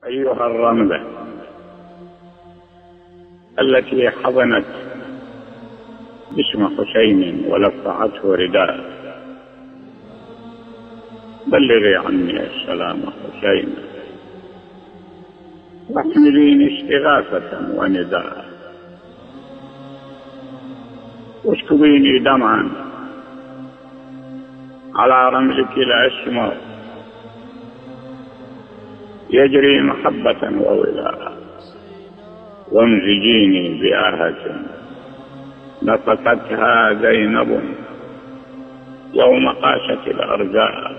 أيها الرملة التي حضنت جسم حسين ولفعته رداء، بلغي عني السلام حسين واحمليني استغاثة ونداء، واسكبيني دمعا على رملك الأسمر يجري محبة وولاء، وامزجيني بآهة نفختها زينب يوم قاست الأرجاء،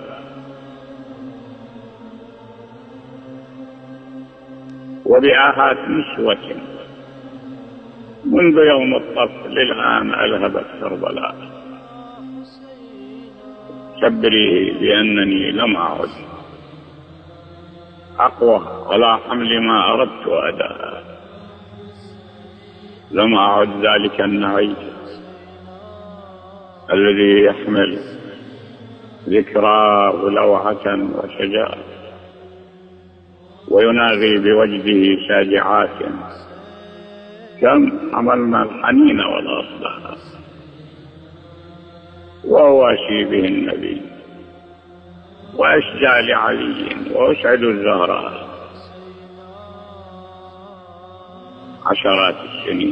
وبآهات نسوة منذ يوم الطفل الآن ألهبت كربلاء، شبري بأنني لم أعد أقوى ولا حمل ما أردت أداء، لم أعد ذلك النعيم الذي يحمل ذكراه لوعة وشجاعة ويناغي بوجده شاجعات، كم حملنا الحنين والأصداء وأواشي به النبي وأشجع لعلي وأسعد الزهراء عشرات السنين،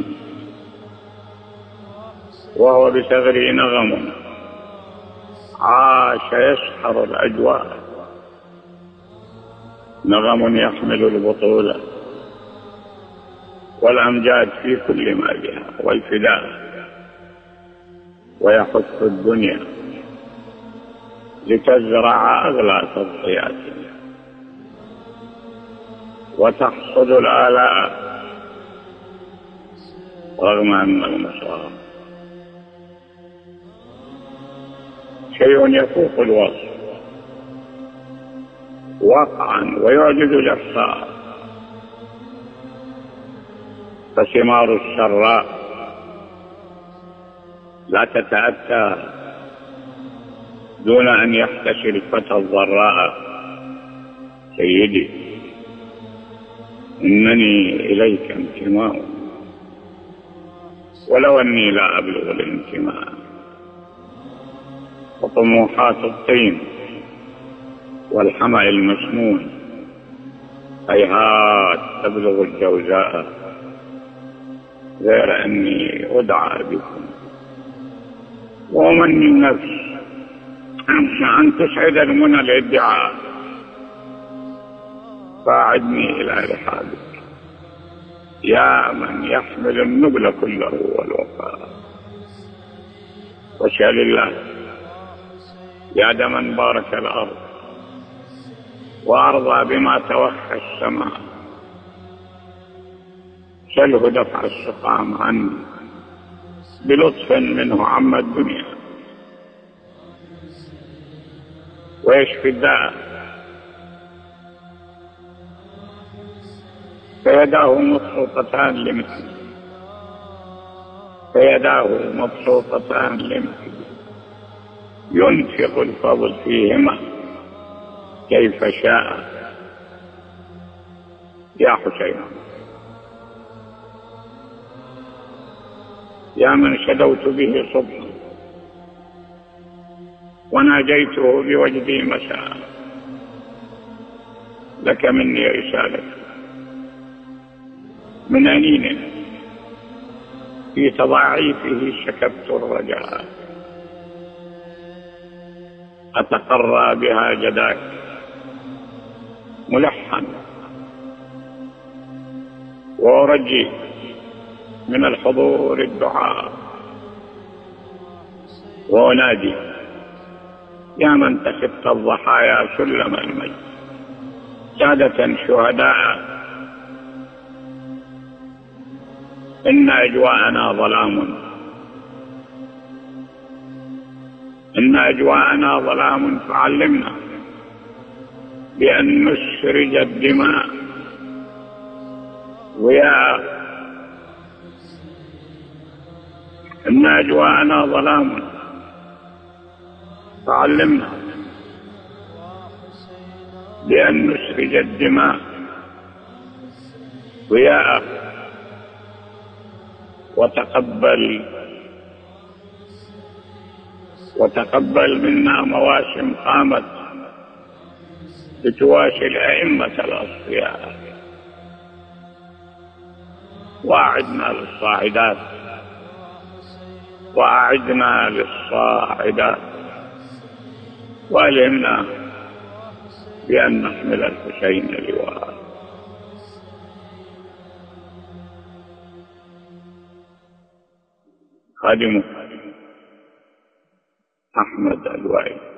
وهو بثغري نغم عاش يسحر الأجواء، نغم يحمل البطولة والأمجاد في كل ما بها والفداء، ويحث الدنيا لتزرع أغلى تضحيات وتحصد الآلاء رغم أن المصاب شيء يفوق الوصف وقعا ويعجز الإحصاء، فثمار السراء لا تتأتى دون أن يحتشي الفتى الضراء، سيدي إنني إليك انتماء ولو أني لا أبلغ الانتماء، وطموحات الطين والحمأ المسنون هيهات تبلغ الجوزاء، غير أني أدعى بكم ومن النفس أن تسعد المنى الادعاء، فاعدني إلى رحابك يا من يحمل النبل كله والوفاء، واسأل الله يا دمن بارك الأرض وأرضى بما توخى السماء، سله دفع السقام عني بلطف منه عم الدنيا، ويشفي الداء فيداه مبسوطتان لمثلي، فيداه مبسوطتان لمثلي ينفق الفضل فيهما كيف شاء، يا حسين يا من شدوت به صبحا وناجيته بوجدي مساء، لك مني رسالة من أنين في تضاعيفه شكبت الرجاء، أتقرى بها جداك ملحا وأرجي من الحضور الدعاء، وأنادي يا من تخط الضحايا سلم المجد سادة شهداء، إن أجواءنا ظلام، إن أجواءنا ظلام، فعلمنا بأن نسرج الدماء ضياء، إن أجواءنا ظلام فعلمنا بأن نسرج الدماء ضياءه، وتقبل منا مواسم قامت بتواشي الأئمة الأصفياء، وأعدنا للصاعدات، وأعدنا للصاعدات، وألهمنا بأن نحمل الحسين لواء. خادمه أحمد الوائل.